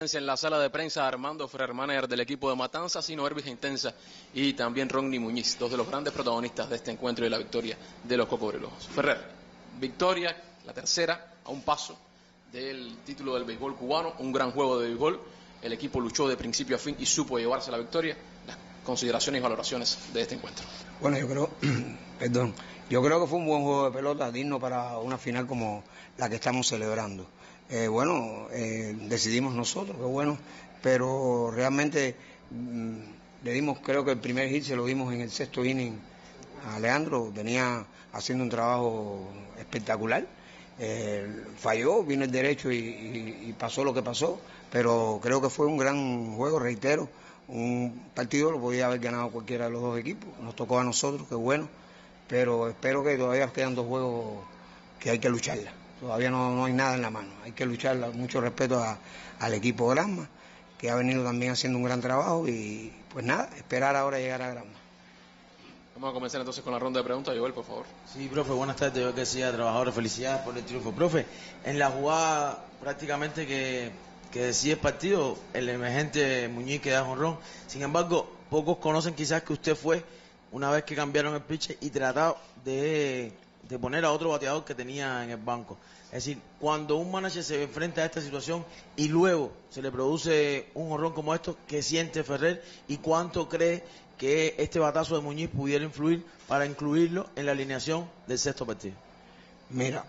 presencia en la sala de prensa Armando Ferrer, manager del equipo de Matanzas, sino Hervis Intensa y también Ronnie Muñiz, dos de los grandes protagonistas de este encuentro y de la victoria de los Cocodrilos. Ferrer, victoria, la tercera, a un paso del título del béisbol cubano, un gran juego de béisbol. El equipo luchó de principio a fin y supo llevarse la victoria. Las consideraciones y valoraciones de este encuentro. Bueno, yo creo que fue un buen juego de pelota, digno para una final como la que estamos celebrando. Decidimos nosotros, qué bueno, pero realmente le dimos, creo que el primer hit se lo dimos en el sexto inning a Leandro, venía haciendo un trabajo espectacular. Falló, vino el derecho y pasó lo que pasó, pero creo que fue un gran juego, reitero, un partido lo podía haber ganado cualquiera de los dos equipos, nos tocó a nosotros, qué bueno, pero espero que todavía quedan dos juegos que hay que lucharla, todavía no hay nada en la mano, hay que lucharla, mucho respeto al equipo Granma, que ha venido también haciendo un gran trabajo y pues nada, esperar ahora llegar a Granma. Vamos a comenzar entonces con la ronda de preguntas. Joel, por favor. Sí, profe, buenas tardes. Yo que decía, trabajadores, felicidades por el triunfo. Profe, en la jugada prácticamente que decide el partido, el emergente Muñiz que da jonrón. Sin embargo, pocos conocen quizás que usted fue, una vez que cambiaron el pitcher, y trató de poner a otro bateador que tenía en el banco. Es decir, cuando un manager se enfrenta a esta situación y luego se le produce un jonrón como esto, ¿qué siente Ferrer y cuánto cree que este batazo de Muñiz pudiera influir para incluirlo en la alineación del sexto partido? Mira,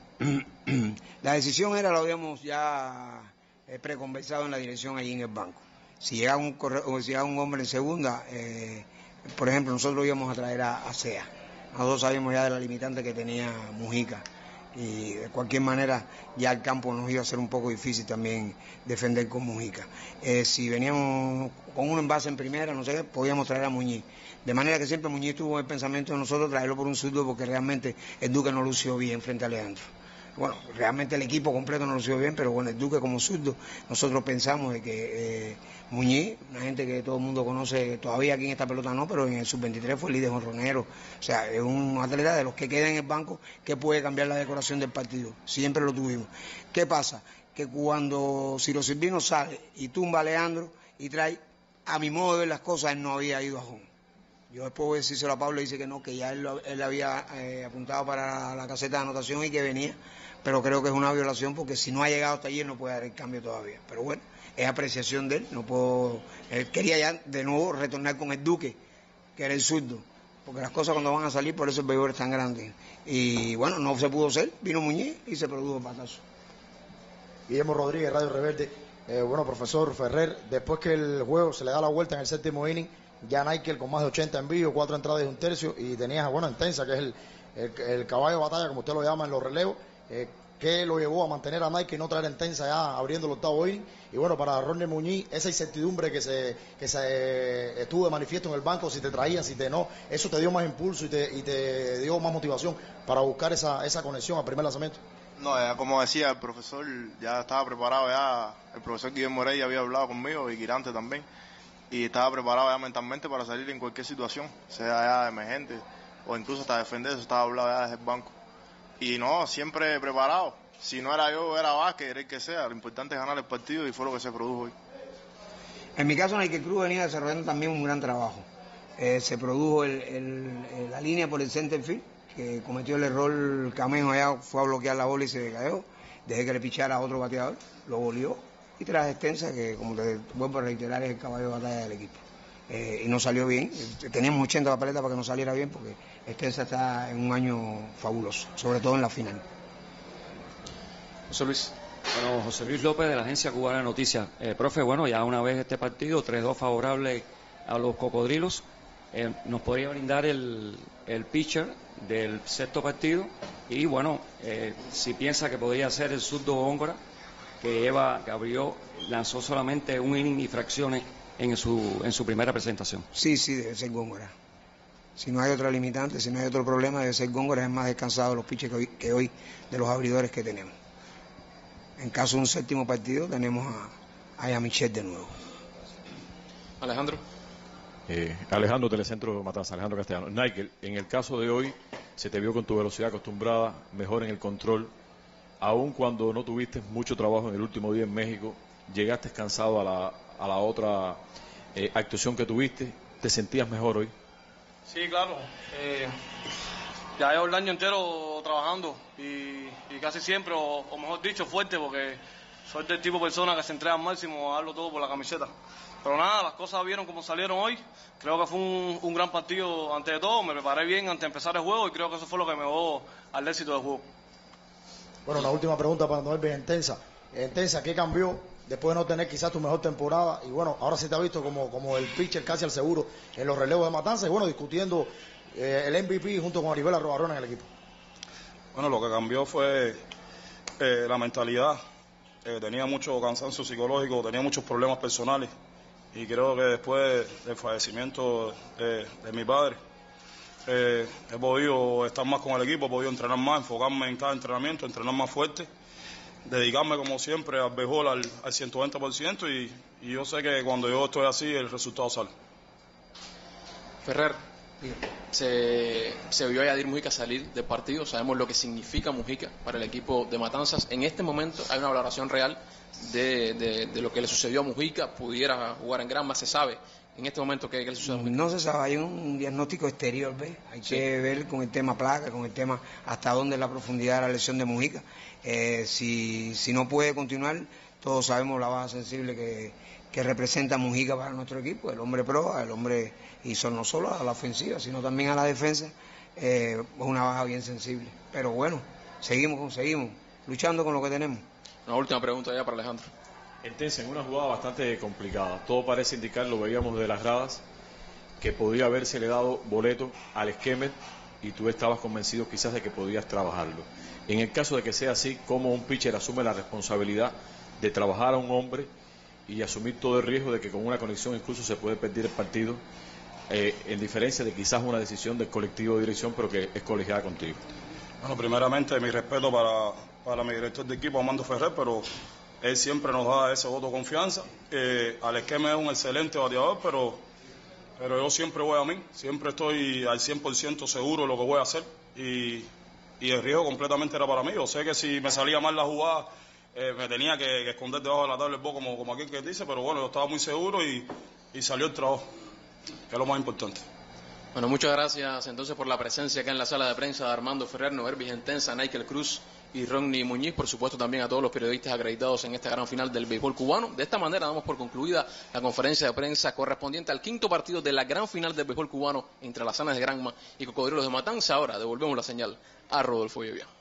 la decisión lo habíamos ya preconversado en la dirección allí en el banco. Si llegaba un hombre en segunda, por ejemplo, nosotros íbamos a traer a Sea. Nosotros sabíamos ya de la limitante que tenía Mujica y de cualquier manera ya el campo nos iba a ser un poco difícil también defender con Mujica. Si veníamos con un envase en primera, no sé, podíamos traer a Muñiz. De manera que siempre Muñiz tuvo el pensamiento de nosotros traerlo por un zurdo porque realmente el Duque no lució bien frente a Leandro. Bueno, realmente el equipo completo no lució bien, pero bueno, el Duque como zurdo, nosotros pensamos de que Muñiz, una gente que todo el mundo conoce, todavía aquí en esta pelota no, pero en el sub-23 fue el líder jonronero. O sea, es un atleta de los que queda en el banco que puede cambiar la decoración del partido. Siempre lo tuvimos. ¿Qué pasa? Que cuando Ciro Silvino sale y tumba a Leandro y trae, a mi modo de ver las cosas, él no había ido a home. Yo después voy a decírselo a Pablo, dice que no, que ya él había apuntado para la caseta de anotación y que venía, pero creo que es una violación porque si no ha llegado hasta allí él no puede dar el cambio todavía. Pero bueno, es apreciación de él, no puedo. Él quería ya de nuevo retornar con el Duque, que era el zurdo, porque las cosas cuando van a salir, por eso el béisbol es tan grande. Y bueno, no se pudo hacer, vino Muñiz y se produjo el batazo. Guillermo Rodríguez, Radio Rebelde. Profesor Ferrer, después que el juego se le da la vuelta en el séptimo inning, ya Naikel con más de 80 envíos, 4 entradas y 1 tercio, y tenías a Intensa, que es el caballo de batalla, como usted lo llama en los relevos, que lo llevó a mantener a Naikel y no traer a Intensa ya abriendo el octavo inning. Y bueno, para Ronnie Muñiz, esa incertidumbre que se estuvo de manifiesto en el banco, si te traían, si te no, eso te dio más impulso y te dio más motivación para buscar esa conexión al primer lanzamiento. No, ya como decía el profesor, ya estaba preparado, ya el profesor Guillermo Morey había hablado conmigo y Girante también, y estaba preparado ya mentalmente para salir en cualquier situación, sea ya emergente o incluso hasta defender, eso estaba hablado ya desde el banco. Y no, siempre preparado, si no era yo, era Vázquez, era el que sea, lo importante es ganar el partido y fue lo que se produjo hoy. En mi caso, Naikel Cruz venía desarrollando también un gran trabajo. Se produjo la línea por el center field, que cometió el error Camejo, allá fue a bloquear la bola y se cayó, dejé que le pichara a otro bateador, lo volvió y traje Extensa, que como te vuelvo a reiterar es el caballo de batalla del equipo. Y no salió bien, teníamos 80 papeletas para que no saliera bien porque Extensa está en un año fabuloso, sobre todo en la final. José Luis. Bueno, José Luis López de la Agencia Cubana de Noticias. Profe, bueno, ya una vez este partido, 3-2 favorable a los Cocodrilos, nos podría brindar el pitcher del sexto partido y bueno, si piensa que podría ser el zurdo Góngora, que lanzó solamente un inning y fracciones en su primera presentación. Sí, debe ser Góngora. Si no hay otra limitante, si no hay otro problema, debe ser Góngora, es más descansado de los pitchers que hoy de los abridores que tenemos. En caso de un séptimo partido, tenemos a Yamichel de nuevo. Alejandro. Alejandro, Telecentro Matanza, Alejandro Castellano. Naikel, en el caso de hoy, se te vio con tu velocidad acostumbrada, mejor en el control, aun cuando no tuviste mucho trabajo en el último día en México, llegaste cansado a la otra actuación que tuviste. ¿Te sentías mejor hoy? Sí, claro. Ya llevo el año entero trabajando y casi siempre, o mejor dicho, fuerte, porque soy del tipo de persona que se entrega al máximo, hablo todo por la camiseta. Pero nada, las cosas vieron como salieron hoy. Creo que fue un gran partido ante todo. Me preparé bien antes de empezar el juego y creo que eso fue lo que me llevó al éxito del juego. Bueno, una última pregunta para Norbis Entensa. Entensa, ¿qué cambió después de no tener quizás tu mejor temporada? Y bueno, ahora se te ha visto como el pitcher casi al seguro en los relevos de Matanza y bueno, discutiendo el MVP junto con Aribel Arrobarón en el equipo. Bueno, lo que cambió fue la mentalidad. Tenía mucho cansancio psicológico, tenía muchos problemas personales y creo que después del fallecimiento de mi padre he podido estar más con el equipo, he podido entrenar más, enfocarme en cada entrenamiento, entrenar más fuerte, dedicarme como siempre al béisbol al 120% y yo sé que cuando yo estoy así el resultado sale. Ferrer, se vio a Yadir Mujica salir del partido, sabemos lo que significa Mujica para el equipo de Matanzas. En este momento hay una valoración real de lo que le sucedió a Mujica, pudiera jugar en Granma, se sabe en este momento qué le sucedió a Mujica. No se sabe, hay un diagnóstico exterior, ¿ves? Hay que ver con el tema placa, con el tema hasta dónde es la profundidad de la lesión de Mujica. Si no puede continuar, todos sabemos la baja sensible que representa Mujica para nuestro equipo, el hombre proa, el hombre, y no solo a la ofensiva, sino también a la defensa, es una baja bien sensible. Pero bueno, seguimos luchando con lo que tenemos. Una última pregunta ya para Alejandro. Entonces, en una jugada bastante complicada, todo parece indicar, lo veíamos de las gradas, que podía habérsele dado boleto al Esquemet y tú estabas convencido quizás de que podías trabajarlo. En el caso de que sea así, ¿cómo un pitcher asume la responsabilidad de trabajar a un hombre y asumir todo el riesgo de que con una conexión incluso se puede perder el partido, en diferencia de quizás una decisión del colectivo de dirección, pero que es colegiada contigo? Bueno, primeramente mi respeto para mi director de equipo, Armando Ferrer, pero él siempre nos da ese voto de confianza. Alex Keme es un excelente bateador, pero yo siempre voy a mí, siempre estoy al 100% seguro de lo que voy a hacer y el riesgo completamente era para mí. Yo sé que si me salía mal la jugada, me tenía que esconder debajo de la tabla del box como aquel que dice, pero bueno, yo estaba muy seguro y salió el trabajo, que es lo más importante. Bueno, muchas gracias entonces por la presencia acá en la sala de prensa de Armando Ferrer, Norbis Entensa, Naikel Cruz y Ronnie Muñiz, por supuesto también a todos los periodistas acreditados en esta gran final del béisbol cubano. De esta manera damos por concluida la conferencia de prensa correspondiente al quinto partido de la gran final del béisbol cubano entre las Sanas de Granma y Cocodrilos de Matanza. Ahora devolvemos la señal a Rodolfo Llovia.